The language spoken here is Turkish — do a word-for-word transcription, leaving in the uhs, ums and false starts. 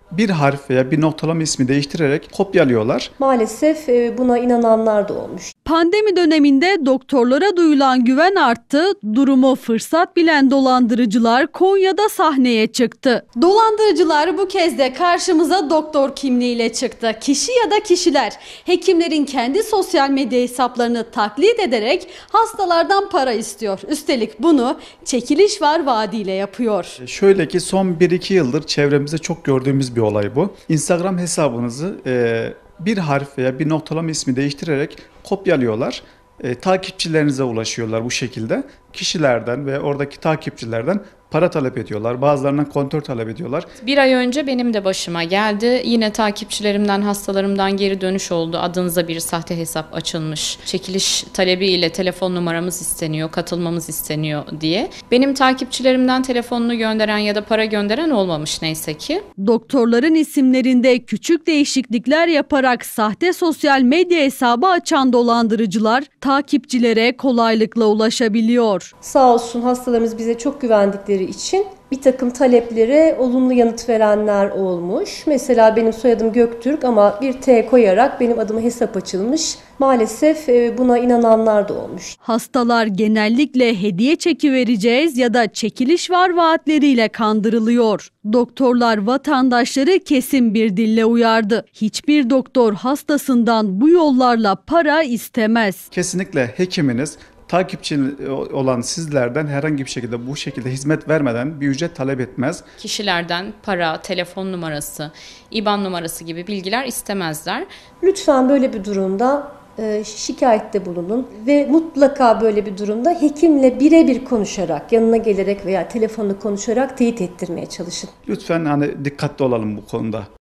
bir harf veya bir noktalama ismi değiştirerek kopyalıyorlar. Maalesef e, buna inananlar da olmuş. Pandemi döneminde doktorlara duyulan güven arttı, durumu fırsat bilen dolandırıcılar Konya'da sahneye çıktı. Dolandırıcılar bu kez de karşımıza doktor kimliğiyle çıktı. Kişi ya da kişiler hekimlerin kendi sosyal medya hesaplarını taklit ederek hastalardan para istiyor. Üstelik bunu çekiliş var vaadiyle yapıyor. Şöyle ki son bir iki yıldır çevremizde çok gördüğümüz bir olay bu. Instagram hesabınızı e, bir harf veya bir noktalama ismi değiştirerek kopyalıyorlar. E, takipçilerinize ulaşıyorlar bu şekilde. Kişilerden ve oradaki takipçilerden para talep ediyorlar. Bazılarından kontör talep ediyorlar. Bir ay önce benim de başıma geldi. Yine takipçilerimden, hastalarımdan geri dönüş oldu. Adınıza bir sahte hesap açılmış. Çekiliş talebiyle telefon numaramız isteniyor, katılmamız isteniyor diye. Benim takipçilerimden telefonunu gönderen ya da para gönderen olmamış neyse ki. Doktorların isimlerinde küçük değişiklikler yaparak sahte sosyal medya hesabı açan dolandırıcılar takipçilere kolaylıkla ulaşabiliyor. Sağ olsun hastalarımız bize çok güvendikleri için bir takım taleplere olumlu yanıt verenler olmuş. Mesela benim soyadım Göktürk ama bir T koyarak benim adıma hesap açılmış. Maalesef buna inananlar da olmuş. Hastalar genellikle hediye çeki vereceğiz ya da çekiliş var vaatleriyle kandırılıyor. Doktorlar vatandaşları kesin bir dille uyardı. Hiçbir doktor hastasından bu yollarla para istemez. Kesinlikle hekiminiz takipçi olan sizlerden herhangi bir şekilde bu şekilde hizmet vermeden bir ücret talep etmez. Kişilerden para, telefon numarası, İ B A N numarası gibi bilgiler istemezler. Lütfen böyle bir durumda e, şikayette bulunun ve mutlaka böyle bir durumda hekimle birebir konuşarak, yanına gelerek veya telefonla konuşarak teyit ettirmeye çalışın. Lütfen hani dikkatli olalım bu konuda.